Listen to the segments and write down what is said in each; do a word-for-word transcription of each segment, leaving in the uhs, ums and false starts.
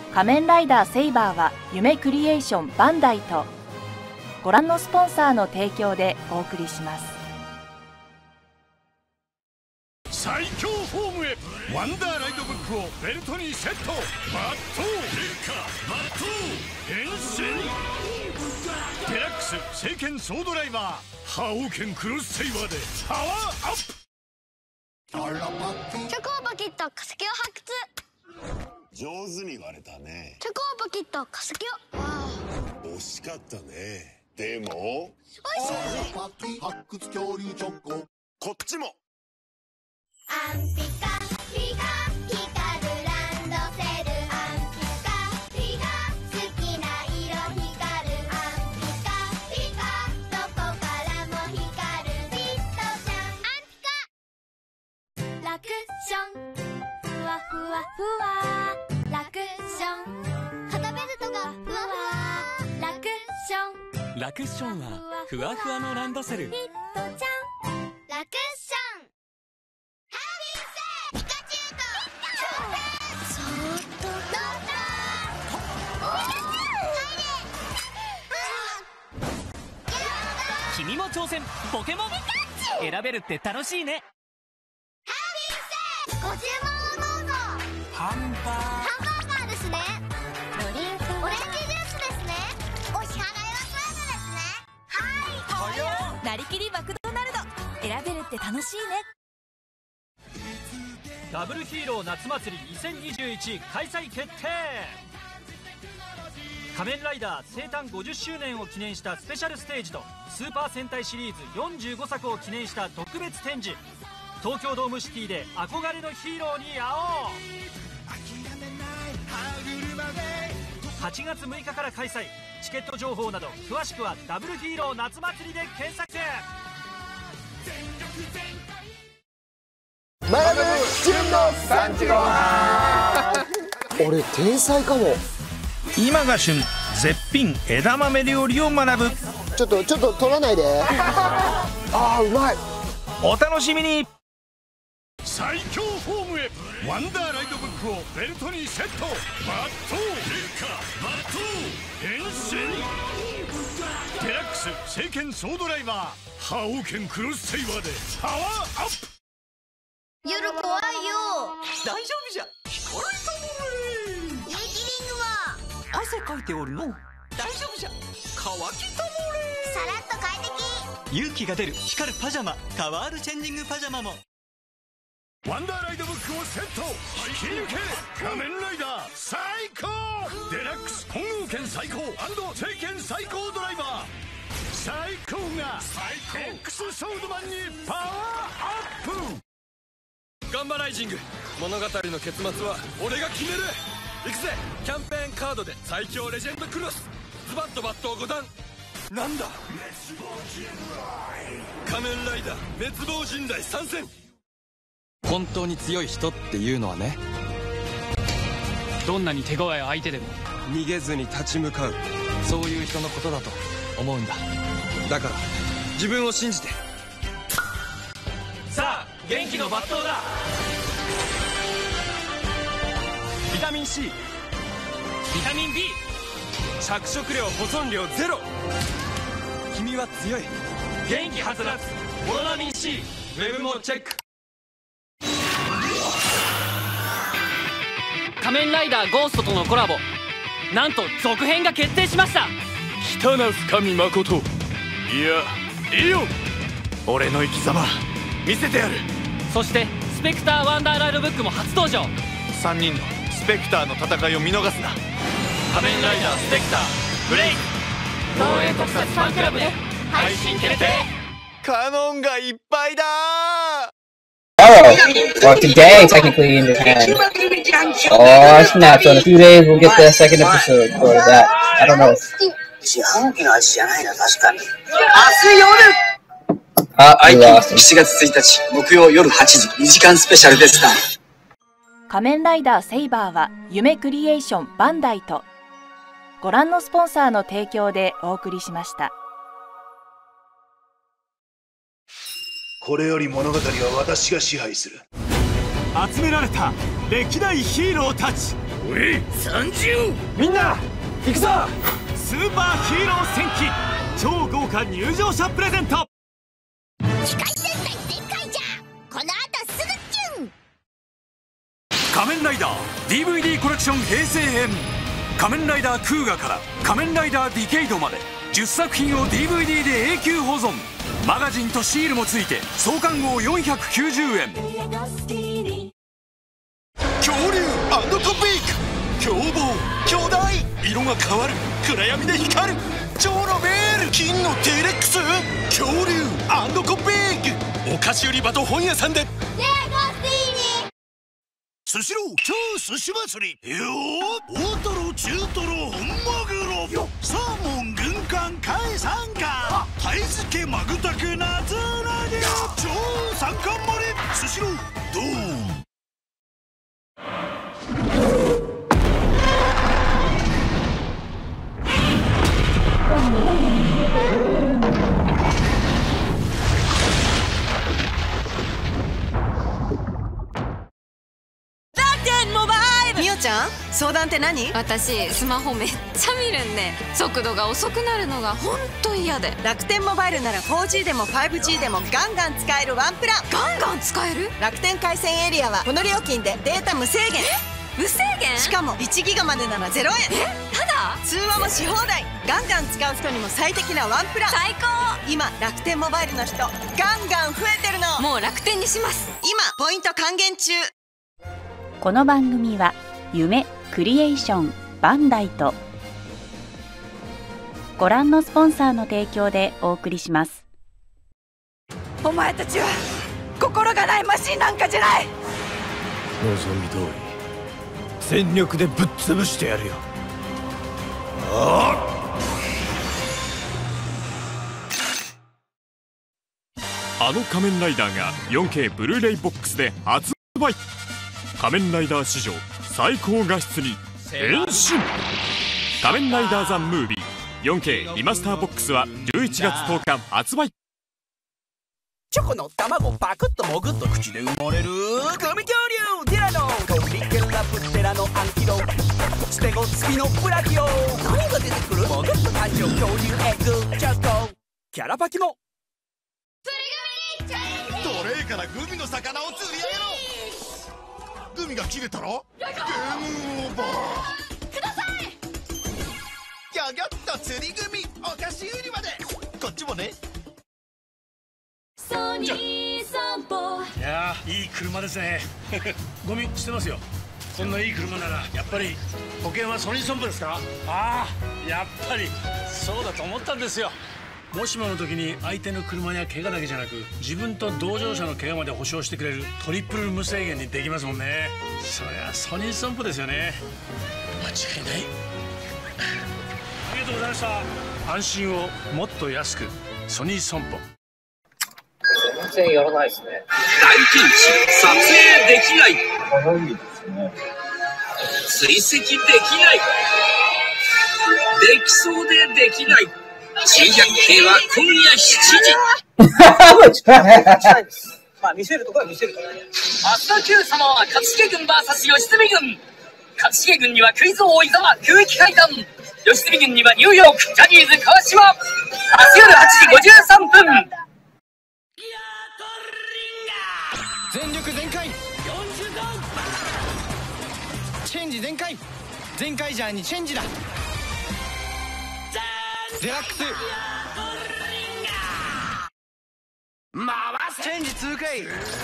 仮面ライダーセイバーは夢クリエーションバンダイとご覧のスポンサーの提供でお送りします。 最強フォームへワンダーライドブックをベルトにセット。バット劣化バット変身デラックス聖剣ソードライバー覇王剣クロスセイバーでパワーアップ。 チョコーパキット化石を発掘。 上手に割れたね。 チョコーパキット化石を惜しかったね。でもおいしい。 発掘恐竜チョコこっちもアンピカピカ光るランドセル。アンピカピカ好きな色光る。アンピカピカどこからも光る。ビットちゃんアンピカラクションふわふわふわラクション肩ベルトがふわふわラクション。 ラクッションはふわふわのランドセル。 ビットちゃんラクション。 君も挑戦ポケモン選べるって楽しいね。 ご注文をどうぞ。 ハンバハンバーガーですね。ドリンクオレンジジュースですね。お支払いはカードですね。はい。 なりきりマクドナルド選べるって楽しいね。 ダブルヒーロー夏祭りにせんにじゅういち開催決定。仮面ライダー生誕ごじゅっしゅうねんを記念したスペシャルステージとスーパー戦隊シリーズよんじゅうごさくを記念した特別展示。東京ドームシティで憧れのヒーローに会おう。はちがつむいかから開催。チケット情報など詳しくはダブルヒーロー夏祭りで検索。 学ぶ旬の産地ごはん。俺天才かも。 今が旬絶品枝豆料理を学ぶ。 ちょっとちょっと取らないで。あーうまい。 お楽しみに。最強フォームへワンダーライドブックをベルトにセット。バット劣化バット変身デラックス聖剣ソードライバー覇王剣クロスセイバーでパワーアップ。 夜怖いよ。 大丈夫じゃ。光るともれ。 ユーキリングは汗かいておるの。大丈夫じゃ。乾きともれ。 さらっと快適。 勇気が出る光るパジャマ。カワールチェンジングパジャマも。 ワンダーライドブックをセット。引き抜け仮面ライダー最高デラックス本郷剣最高&聖剣最高ドライバー最高が最高 X ソードマンにパワーアップ。 ガンバライジング物語の結末は俺が決める。行くぜ。キャンペーンカードで最強レジェンドクロスズバッと抜刀ご段。なんだ仮面ライダー滅亡人雷参戦。本当に強い人っていうのはね、 どんなに手強い相手でも逃げずに立ち向かう、そういう人のことだと思うんだ。だから自分を信じて。 さあ元気の抜刀だ。 ビタミン C、 ビタミン B、 着色料保存料ゼロ。君は強い。 元気はつらつオロナミン C。 ウェブもチェック。 仮面ライダーゴーストとのコラボ、なんと続編が決定しました。 北な深見誠、いやリオン、俺の生き様見せてやる。 そしてスペクターワンダーライドブックも初登場。 さんにんのスペクターの戦いを見逃すな。 仮面ライダースペクターブレイク東映特撮ファンクラブで配信決定。 カノンがいっぱいだー。 Oh, well, today, technically, in Japan. Oh, snap. So in a few days, we'll get the second episode for that. I don't know. Ah, we lost him. しちがつついたち、木曜夜はちじ、にじかんスペシャルでした。 仮面ライダーセイバーは夢クリエーションバンダイとご覧のスポンサーの提供でお送りしました。 これより物語は私が支配する。 集められた歴代ヒーローたち、 おい三十、 みんな行くぞ。 スーパーヒーロー戦記超豪華入場者プレゼント。 機械戦隊全開じゃ。この後すぐキュン。 仮面ライダー ディーブイディー コレクション平成編、仮面ライダークーガから仮面ライダーディケイドまでじゅっさく品を ディーブイディー で永久保存。マガジンとシールもついて創刊号よんひゃくきゅうじゅうえん。 恐竜コピーク、凶暴巨大、色が変わる、暗闇で光る超ロベール、金の ティーレックス、恐竜コピーク、お菓子売り場と本屋さんで。スシロー超寿司祭りよー、大トロ中トロ本マグロサーモン軍艦海産か貝漬けマグタク夏うなぎ超三冠盛りスシロードーン。 みおちゃん、相談って何？私スマホめっちゃ見るんで速度が遅くなるのがほんと嫌で。楽天モバイルなら フォージー でも ファイブジー でもガンガン使えるワンプラン。ガンガン使える？楽天回線エリアはこの料金でデータ無制限。無制限？しかもいちギガまでならゼロえん。え、ただ？通話もし放題。ガンガン使う人にも最適なワンプラン。最高。今楽天モバイルの人ガンガン増えてるの。もう楽天にします。今ポイント還元中。 この番組は夢クリエーションバンダイとご覧のスポンサーの提供でお送りします。 お前たちは心がないマシンなんかじゃない。 望み通り全力でぶっ潰してやるよ。ああの仮面ライダーが よんケー ブルーレイボックスで発売。仮面ライダー史上最高画質に変身。仮面ライダーザムービー よんケー リマスターボックスはじゅういちがつとおか発売。 チョコの卵パクッともぐっと口で埋もれるグミ恐竜ティラノトリケラプテラのアンキロステゴ付きのブラキオ、何が出てくる？もぐっと誕生恐竜エッグチョコキャラパキも。 トレーからグミの魚を釣り上げろ。グミが切れたらゲームオーバー。ください。ギョギョッと釣りグミお菓子売り場で。こっちもね。 ソニー散歩。 いやーいい車ですねゴミ捨てますよ。こんないい車ならやっぱり保険はソニー散歩ですか？ああやっぱりそうだと思ったんですよ。もしもの時に相手の車や怪我だけじゃなく自分と同乗者の怪我まで保証してくれるトリプル無制限にできますもんね。そりゃソニー散歩ですよね。間違いない。ありがとうございました。安心をもっと安くソニー散歩。 全然やらないですね。 大ピンチ、撮影できない。 長いですね。 追跡できない。できそうでできない。珍百景は今夜しちじ。まあ見せるとこは見せるからね。増田 Q 様は勝重軍 ブイエス 吉住軍。勝重軍にはクイズ王伊沢空気階段。吉住軍にはニューヨークジャニーズ川島。明日夜はちじごじゅうさんぷん。 全力全開よんじゅうごチェンジ全開全開ジャーにチェンジだ。デラックス回すチェンジ痛快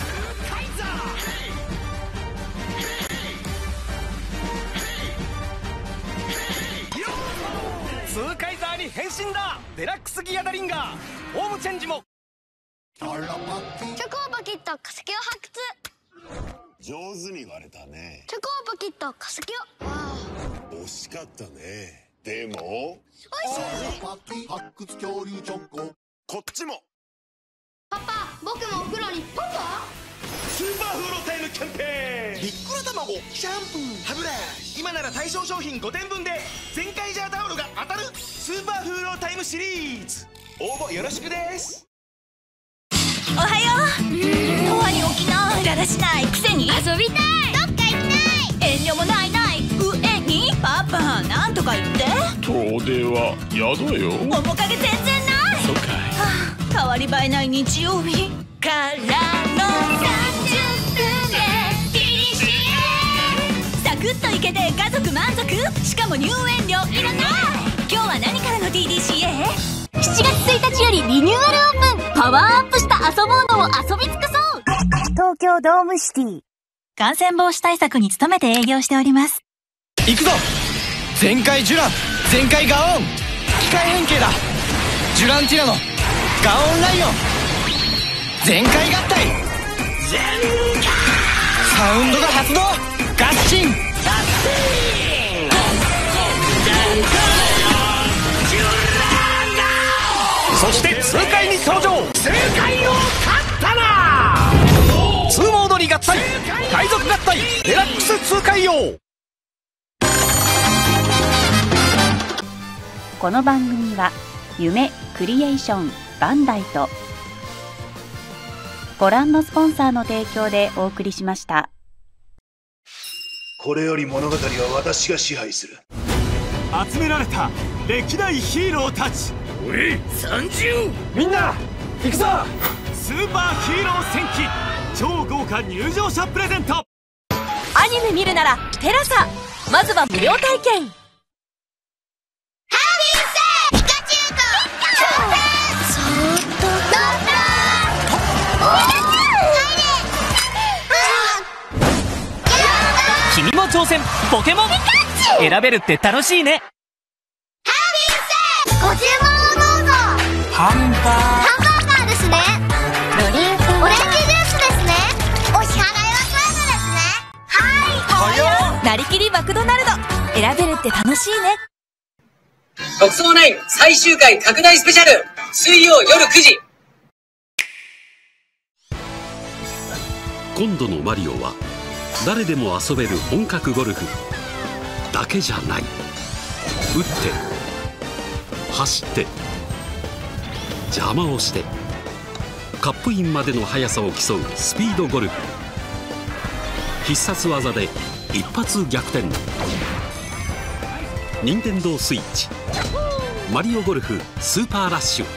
痛快ザーに変身だ。デラックスギアダリンガーホームチェンジも。 チョコをパキッと化石を発掘。 上手に割れたね。 チョコをパキッと化石を。 惜しかったね。でもおいしい。 発掘恐竜チョコ。こっちも。 パパ、僕もお風呂にポンポン。 スーパーフーロータイムキャンペーン。 びっくり卵シャンプー歯ブラシ。今なら対象商品ごてんぶんで全開ジャータオルが当たる。スーパーフーロータイムシリーズ応募よろしくです。 おはよう。ドアに起きない、だらしないくせに遊びたい、 どっか行きたい、 遠慮もないない、うとか言って。 遠出はやだよ。 面影全然ない。 そうかい。 はあ、変わり映えない日曜日からのさんじゅっぷんで ティーディーシー サクッといけて家族満足、しかも入園料いらない。今日は何からの ティーディーシーエー？ しちがつついたちよりリニューアルオープン。パワーアップした遊ぼうのを遊び尽くそう。 東京ドームシティ。感染防止対策に努めて営業しております。 行くぞ。全開ジュラン、全開ガオン、機械変形だ。ジュランティラノ、ガオンライオン、全開合体、サウンドが発動、ガッシン、そして痛快に登場。痛快を勝ったな。ツーモードに合体、海賊合体デラックス痛快用。 この番組は夢クリエーションバンダイとご覧のスポンサーの提供でお送りしました。 これより物語は私が支配する。 集められた歴代ヒーローたち、おいさんじゅう、 みんな行くぞ。 スーパーヒーロー戦記超豪華入場者プレゼント。 アニメ見るならテラサ。まずは無料体験。 ハービースピカチュウとそーっとどうぞ。 君も挑戦ポケモン。選べるって楽しいね。 ハービースご注文をどうぞ。 ハンバーハンバーガーですね。ロリンオレンジジュースですね。お支払いはカードですね。はい。 なりきりマクドナルド。選べるって楽しいね。 特捜ナイン最終回拡大スペシャル、水曜夜くじ。 今度のマリオは誰でも遊べる本格ゴルフだけじゃない。打って走って邪魔をしてカップインまでの速さを競うスピードゴルフ。必殺技で一発逆転。任天堂スイッチマリオゴルフスーパーラッシュ。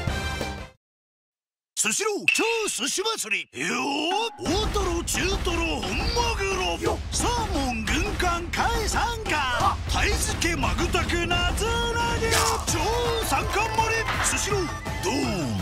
スシロー超寿司祭りよー。大トロ中トロ本マグロサーモン軍艦海参加タイ漬けマグタク夏うなぎ超三冠盛り。スシローどう